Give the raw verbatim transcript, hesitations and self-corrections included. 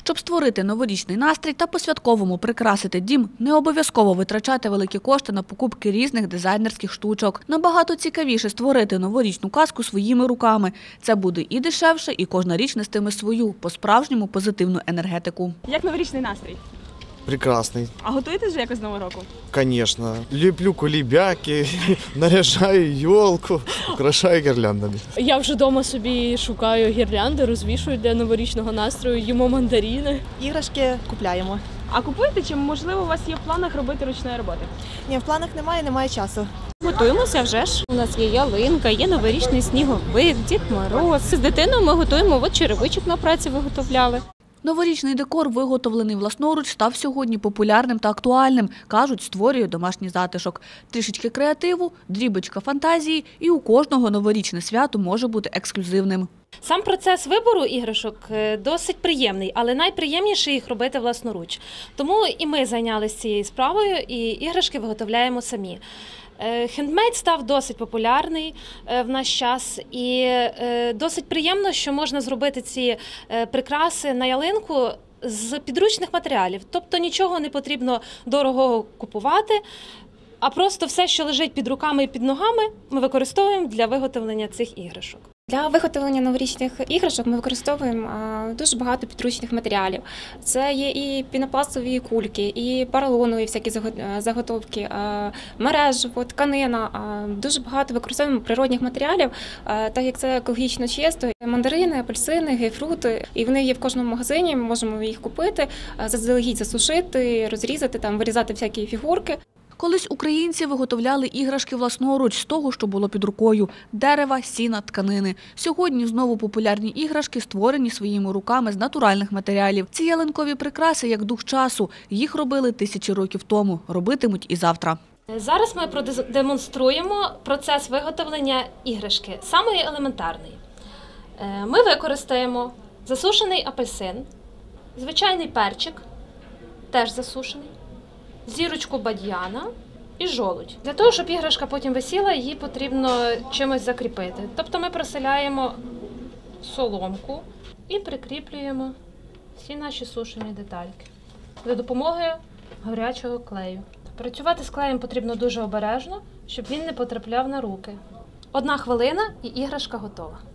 Щоб створити новорічний настрій та по-святковому прикрасити дім, не обов'язково витрачати великі кошти на покупки різних дизайнерських штучок. Набагато цікавіше створити новорічну казку своїми руками. Це буде і дешевше, і кожна річ нестиме свою, по-справжньому позитивну енергетику. Як новорічний настрій? Прекрасний. А готуєтесь вже якось до Нового року? Звісно. Ліплю кулібяки, наряжаю йолку, украшаю гірляндами. Я вже вдома собі шукаю гірлянди, розвішую для новорічного настрою, їмо мандарини. Іграшки купляємо. А купуєте, чи можливо у вас є в планах робити ручної роботи? Ні, в планах немає, немає часу. Готуємося вже ж. У нас є ялинка, є новорічний сніговик, Дід Мороз. З дитиною ми готуємо, от черевичок на праці виготовляли. Новорічний декор, виготовлений власноруч, став сьогодні популярним та актуальним. Кажуть, створює домашній затишок. Трішечки креативу, дрібочка фантазії і у кожного новорічне свято може бути ексклюзивним. Сам процес вибору іграшок досить приємний, але найприємніше їх робити власноруч. Тому і ми зайнялися цією справою і іграшки виготовляємо самі. Хендмейд став досить популярний в наш час і досить приємно, що можна зробити ці прикраси на ялинку з підручних матеріалів. Тобто нічого не потрібно дорого купувати, а просто все, що лежить під руками і під ногами, ми використовуємо для виготовлення цих іграшок. Для виготовлення новорічних іграшок ми використовуємо дуже багато підручних матеріалів. Це є і пінопластові кульки, і поролонові всякі заготовки, мережево, тканина. Дуже багато використовуємо природних матеріалів, так як це екологічно чисто. Мандарини, апельсини, гейфрути. І вони є в кожному магазині, ми можемо їх купити, заздалегідь засушити, розрізати, там, вирізати всякі фігурки. Колись українці виготовляли іграшки власноруч з того, що було під рукою – дерева, сіна, тканини. Сьогодні знову популярні іграшки створені своїми руками з натуральних матеріалів. Ці ялинкові прикраси як дух часу. Їх робили тисячі років тому, робитимуть і завтра. Зараз ми продемонструємо процес виготовлення іграшки, самої елементарної. Ми використаємо засушений апельсин, звичайний перчик, теж засушений, зірочку бадьяна і жолудь. Для того, щоб іграшка потім висіла, її потрібно чимось закріпити. Тобто ми проселяємо соломку і прикріплюємо всі наші сушені детальки за допомогою гарячого клею. Працювати з клеєм потрібно дуже обережно, щоб він не потрапляв на руки. Одна хвилина і іграшка готова.